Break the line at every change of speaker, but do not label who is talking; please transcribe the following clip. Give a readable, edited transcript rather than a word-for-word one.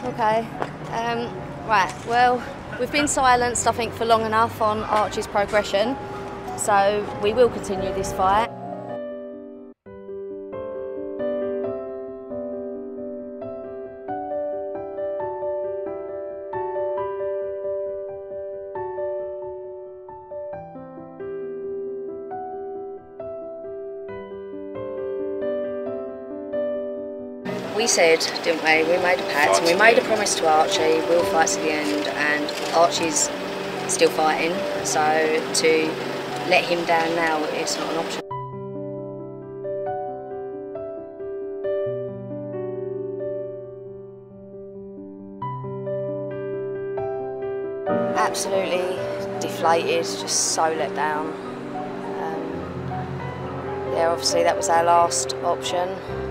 Okay. Right, well, we've been silenced, I think, for long enough on Archie's progression, so we will continue this fight. We said, didn't we? We made a pact and we made a promise to Archie, we'll fight to the end, and Archie's still fighting, so to let him down now, it's not an option. Absolutely deflated, just so let down. Yeah, obviously that was our last option.